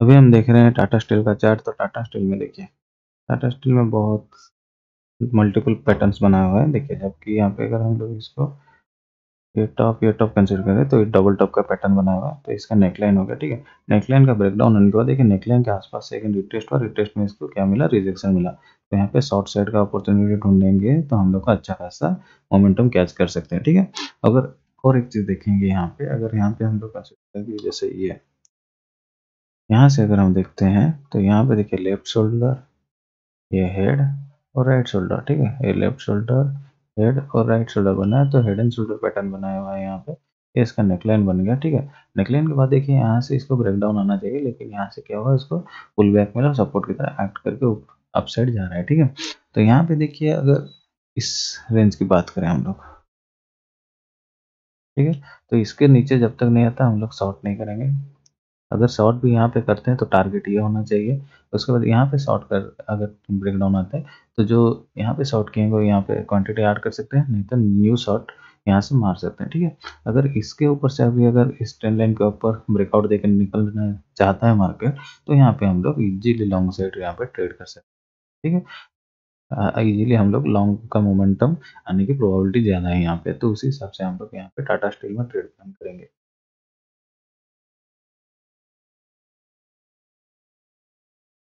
अभी हम देख रहे हैं टाटा स्टील का चार्ट। तो टाटा स्टील में देखिए, टाटा स्टील में बहुत मल्टीपल पैटर्न्स बनाया हुआ है। देखिए, जबकि यहाँ पे अगर हम लोग इसको ये टॉप कंसीडर करें तो ये डबल टॉप का पैटर्न बना हुआ है। तो इसका नेकलाइन हो गया, ठीक है। नेकलाइन का ब्रेकडाउन होने के बाद देखिए, नेकलाइन के आसपास सेकंड रिटेस्ट हुआ, रिटेस्ट में इसको क्या मिला, रिजेक्शन मिला। तो यहाँ पे शॉर्ट साइड का अपॉर्चुनिटी ढूंढेंगे तो हम लोग का अच्छा खासा मोमेंटम कैच कर सकते हैं, ठीक है। अगर और एक चीज देखेंगे यहाँ पे, अगर यहाँ पे हम लोग कंसीडर करें जैसे ये यहाँ से अगर हम देखते हैं तो यहाँ पे देखिए लेफ्ट शोल्डर, ये हेड और राइट शोल्डर, ठीक है। ये लेफ्ट शोल्डर, हेड और राइट शोल्डर बना है। तो हेड एंड शोल्डर पैटर्न बनाया हुआ है यहाँ पे। ये इसका नेकलाइन बन गया, ठीक है। नेकलाइन के बाद देखिए यहाँ से इसको ब्रेक डाउन आना चाहिए, लेकिन यहाँ से क्या हुआ, इसको पुल बैक मिला, सपोर्ट की तरह एक्ट करके अप साइड जा रहा है, ठीक है। तो यहाँ पे देखिए, अगर इस रेंज की बात करें हम लोग, ठीक है, तो इसके नीचे जब तक नहीं आता हम लोग शॉर्ट नहीं करेंगे। अगर शॉर्ट भी यहाँ पे करते हैं तो टारगेट ये होना चाहिए। उसके बाद यहाँ पे शॉर्ट कर, अगर ब्रेक डाउन आता है तो जो यहाँ पे शॉर्ट किए वो यहाँ पे क्वांटिटी ऐड कर सकते हैं, नहीं तो न्यू शॉर्ट यहाँ से मार सकते हैं, ठीक है। अगर इसके ऊपर से अभी अगर इस ट्रेंड लाइन के ऊपर ब्रेकआउट देकर निकलना चाहता है मार्केट, तो यहाँ पे हम लोग इजीली लॉन्ग साइड यहाँ पे ट्रेड कर सकते हैं, ठीक है। इजीली हम लोग लॉन्ग का मोमेंटम आने की प्रोबेबिलिटी ज़्यादा है यहाँ पे, तो उसी हिसाब से हम लोग यहाँ पे टाटा स्टील में ट्रेड करेंगे।